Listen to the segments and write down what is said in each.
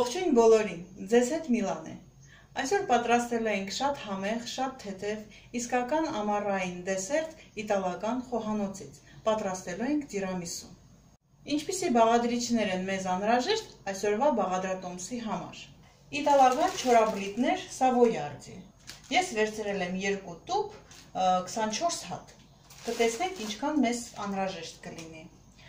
Ողջույն բոլորին, ձեզ հետ Միլան է։ Այսօր պատրաստել ենք շատ համեղ, շատ թեթև, իսկական ամառային դեսերտ իտալական խոհանոցից։ Պատրաստելու ենք տիրամիսու։ Ինչպիսի բաղադրիչներ են մեզ անհրաժեշտ այսօրվա բաղադրատոմսի համար։ Իտալական չորաբլիթներ Սավոյարդի։ Ես վերցրել եմ 2 տուփ, 24 հատ։ Կտեսնենք ինչքան մեզ անհրաժեշտ կլինի։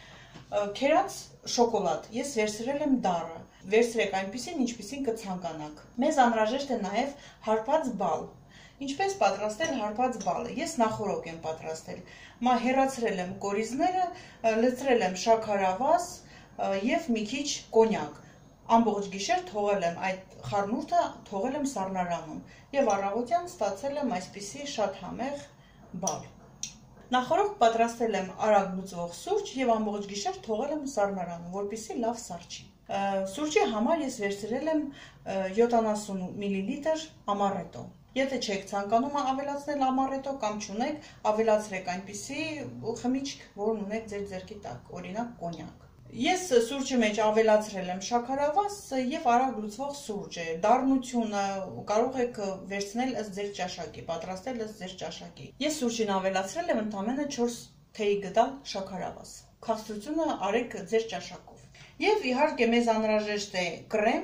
Քերած շոկոլադ, ես վերցրել եմ դառը, վերցրեք այնպիսին, ինչպիսին կցանկանաք։ Մեզ անհրաժեշտ է նաև հարբած բալ։ Ինչպես պատրաստել հարբած բալը։ Ես նախօրոք եմ պատրաստել։ Հեռացրել եմ կորիզները, լցրել եմ շաքարավազ եւ մի քիչ կոնյակ։ Ամբողջ գիշեր թողել եմ այդ խառնուրդը, թողել եմ սառնարանում եւ առավոտյան ստացել եմ այսպիսի շատ համեղ բալ։ Նախօրոք պատրաստել եմ արագ լուծվող սուրճ եւ ամբողջ գիշեր թողել եմ սառնարանում, որպեսզի լավ սառչի։ Սուրճի համար ես վերցրել եմ 70 մլ ամառետո։ Եթե չեք ցանկանում ավելացնել ամառետո կամ չունեք, ավելացրեք այնպիսի խմիչք, որն ունեք ձեր ձեռքի տակ, օրինակ կոնյակ։ Ես սուրճի մեջ ավելացրել եմ շաքարավազ եւ արագ լուծվող սուրճ է։ Դառնությունը կարող եք վերցնել ըստ ձեր ճաշակի, պատրաստել ըստ ձեր ճաշակի։ Ես սուրճին ավելացրել եմ ընդամենը 4 թեյ գդալ շաքարավազ։ Քաղցրությունը արեք ձեր ճաշակով։ Եվ իհարկե մեզ անհրաժեշտ է կրեմ։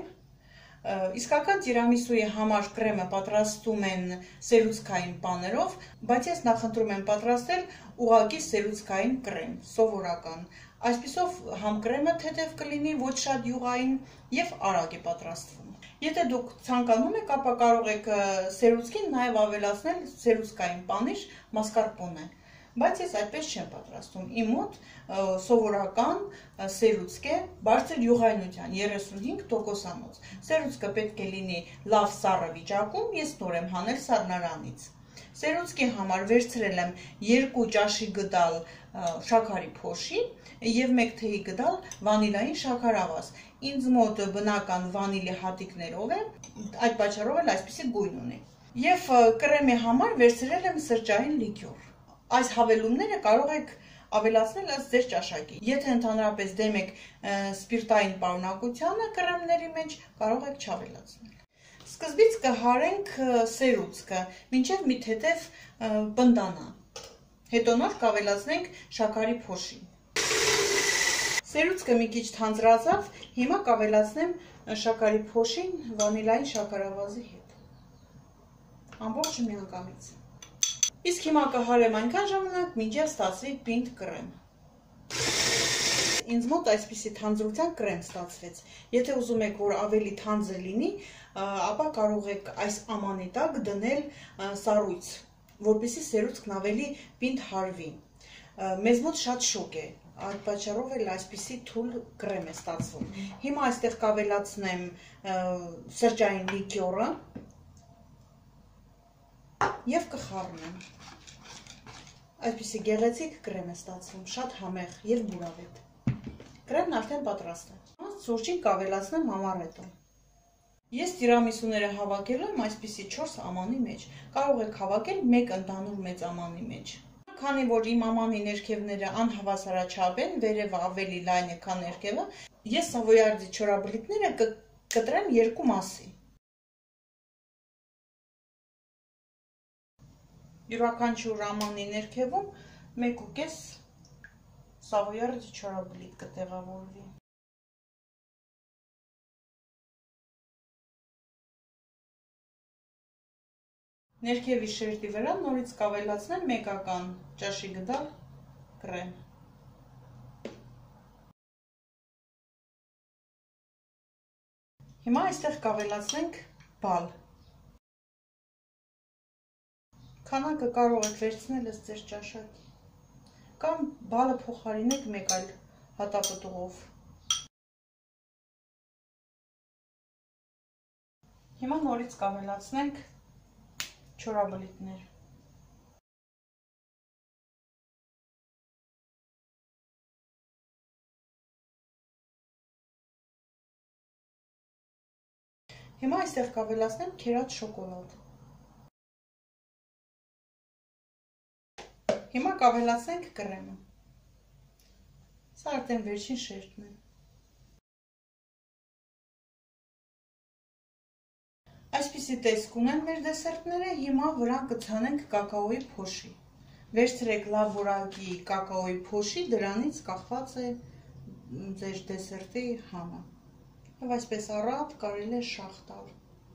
Իսկական տիրամիսուի համար կրեմը պատրաստում են սերուցքային պաներով, բայց ես նախընտրում եմ պատրաստել ուղղակի սերուցքային կրեմ, սովորական։ Այսպիսով համ կրեմը թեթև կլինի, ոչ շատ յուղային եւ արագ է պատրաստվում։ Եթե դուք ցանկանում եք, ապա կարող եք սերուցքին նաեւ ավելացնել սերուցքային պանիր, մասկարպոնե, բայց ես այդպես չեմ պատրաստում։ Իմ մոտ սովորական սերուցք է, բարձր յուղայնության 35%-անոց։ Սերուցքը պետք է լինի լավ սառը վիճակում, ես նոր եմ հանել սառնարանից։ Սերուցքի համար վերցրել եմ 2 ճաշի գդալ շաքարի փոշի եւ 1 թեյի գդալ վանիլային շաքարավազ։ Ինձ մոտ բնական վանիլի հատիկներով է, այդ պատճառով էլ այսպիսի գույն ունի։ Եվ կրեմի համար վերցրել եմ սրճային լիկյոր։ Այս հավելումները կարող եք ավելացնել ըստ ձեր ճաշակի։ Եթե ընդհանրապես դեմ եք սպիրտային պարունակությանը կրեմների մեջ, կարող եք չավելացնել։ Սկզբից կհարենք սերուցքը, մինչև մի թեթև պնդանա։ Հետո նոր կավելացնենք շաքարի փոշին։ Սերուցքը մի քիչ թանձրացավ, հիմա կավելացնեմ շաքարի փոշին վանիլային շաքարավազի հետ։ Ամբողջը միանգամից։ Իսկ հիմա կհարեմ այնքան ժամանակ, մինչև ստացվի պինդ կրեմ։ Ինձ մոտ այսպիսի թանձրության կրեմ ստացվեց։ Եթե ուզում եք, որ ավելի թանձր լինի, ապա կարող եք այս ամանի տակ դնել սառույց, որպեսզի սերուցքն ավելի պինդ հարվի։ Մեզ մոտ շատ շոգ է, այդ պատճառով էլ այսպիսի թույլ կրեմ է ստացվում։ Հիմա այստեղ կավելացնեմ սրճային լիկյորը եւ կխառնեմ։ Այսպիսի գեղեցիկ կրեմ է ստացվում, շատ համեղ եւ բուրավետ։ Կրեմն արդեն պատրաստ է։ Սուրճին կավելացնեմ ամառետո։ Ես տիրամիսուները հավաքելու եմ այսպիսի 4 ամանի մեջ։ Կարող եք հավաքել 1 ընդհանուր մեծ ամանի մեջ։ Քանի որ իմ ամանի ներքևները անհավասարաչափ են, վերևը ավելի լայն է, քան ներքևը, ես Սավոյարդի չորաբլիթները կտրեմ 2 մասի։ Յուրաքանչյուր ամանի ներքևում 1.5 Սավոյարդի չորաբլիթ կտեղավորվի։ Ներքևի շերտի վրա նորից կավելացնեմ մեկական ճաշի գդալ կրեմ։ Հիմա այստեղ կավելացնենք բալ։ Քանակը կարող եք վերցնել ըստ ձեր ճաշակի, կամ բալը փոխարինեք մեկ այլ հատապտուղով։ Հիմա նորից կավելացնենք չորաբլիթներ։ Հիմա այստեղ կավելացնեմ քերած շոկոլադ։ Հիմա կավելացնենք կրեմը։ Սա արդեն վերջին շերտն է։ Այսպիսի տեսք ունեն մեր դեսերտները, հիմա վրան կցանենք կակաոյի փոշի։ Վերցրեք լավ որակի կակաոյի փոշի, դրանից կախված է ձեր դեսերտի համը։ Եվ այսպես առատ կարելի է շաղ տալ։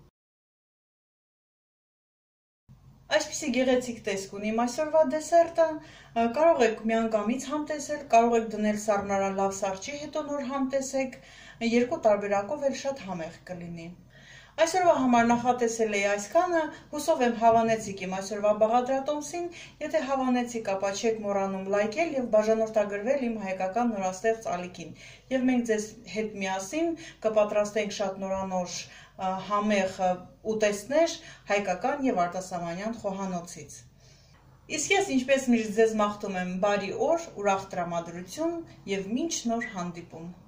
Այսպիսի գեղեցիկ տեսք ունի այսօրվա դեսերտը, կարող եք միանգամից համ տեսել, կարող եք դնել սառնարան լավ սառչի, հետո նոր համ տեսեք, երկու տարբերակով էլ շատ համեղ կլինի։ Այսօրվա համար նախատեսել էի այսքանը, հուսով եմ հավանեցիք իմ այսօրվա բաղադրատոմսին, եթե հավանեցիք, ապա չեք մոռանում լայքել և բաժանորդագրվել իմ հայկական նորաստեղծ ալիքին, և մենք ձեզ հետ միասին կպատրաստենք շատ նորանոր համեղ ուտեստներ հայկական և արտասահմանյան խոհանոցից։ Իսկ ես ինչպես միշտ ձեզ մաղթում եմ բարի օր, ուրախ տրամադրություն և մինչ նոր հանդիպում։